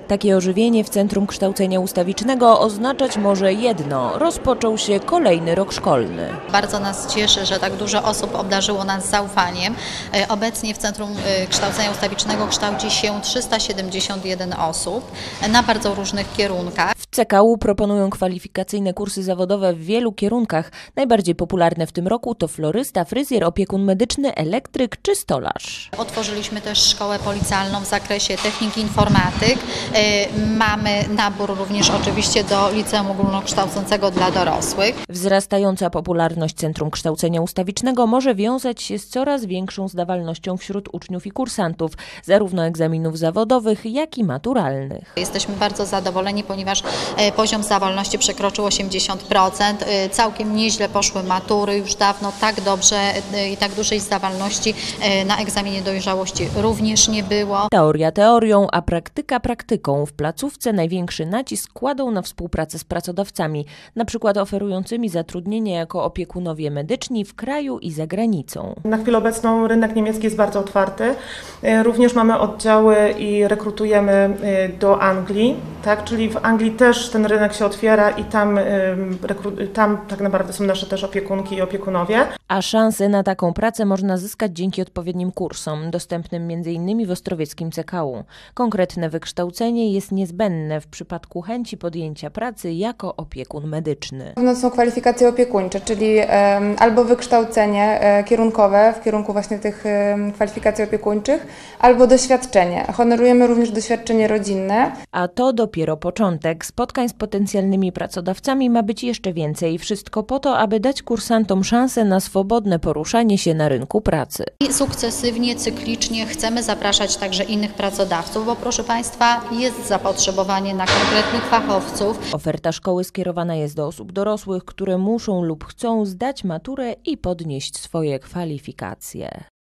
Takie ożywienie w Centrum Kształcenia Ustawicznego oznaczać może jedno – rozpoczął się kolejny rok szkolny. Bardzo nas cieszy, że tak dużo osób obdarzyło nas zaufaniem. Obecnie w Centrum Kształcenia Ustawicznego kształci się 371 osób na bardzo różnych kierunkach. W CKU proponują kwalifikacyjne kursy zawodowe w wielu kierunkach. Najbardziej popularne w tym roku to florysta, fryzjer, opiekun medyczny, elektryk czy stolarz. Otworzyliśmy też szkołę policjalną w zakresie techniki informatyk. Mamy nabór również oczywiście do liceum ogólnokształcącego dla dorosłych. Wzrastająca popularność Centrum Kształcenia Ustawicznego może wiązać się z coraz większą zdawalnością wśród uczniów i kursantów, zarówno egzaminów zawodowych, jak i maturalnych. Jesteśmy bardzo zadowoleni, ponieważ poziom zdawalności przekroczył 80%. Całkiem nieźle poszły matury, już dawno tak dobrze i tak dużej zdawalności na egzaminie dojrzałości również nie było. Teoria teorią, a praktyka praktyką. W placówce największy nacisk kładą na współpracę z pracodawcami, na przykład oferującymi zatrudnienie jako opiekunowie medyczni w kraju i za granicą. Na chwilę obecną rynek niemiecki jest bardzo otwarty. Również mamy oddziały i rekrutujemy do Anglii, tak? Czyli w Anglii też ten rynek się otwiera i tam tak naprawdę są nasze też opiekunki i opiekunowie. A szansę na taką pracę można zyskać dzięki odpowiednim kursom, dostępnym m.in. w ostrowieckim CKU. Konkretne wykształcenie jest niezbędne w przypadku chęci podjęcia pracy jako opiekun medyczny. To są kwalifikacje opiekuńcze, czyli albo wykształcenie kierunkowe w kierunku właśnie tych kwalifikacji opiekuńczych, albo doświadczenie. Honorujemy również doświadczenie rodzinne. A to dopiero początek. Spotkań z potencjalnymi pracodawcami ma być jeszcze więcej. Wszystko po to, aby dać kursantom szansę na swobodne poruszanie się na rynku pracy. I sukcesywnie, cyklicznie chcemy zapraszać także innych pracodawców, bo proszę Państwa, jest zapotrzebowanie na konkretnych fachowców. Oferta szkoły skierowana jest do osób dorosłych, które muszą lub chcą zdać maturę i podnieść swoje kwalifikacje.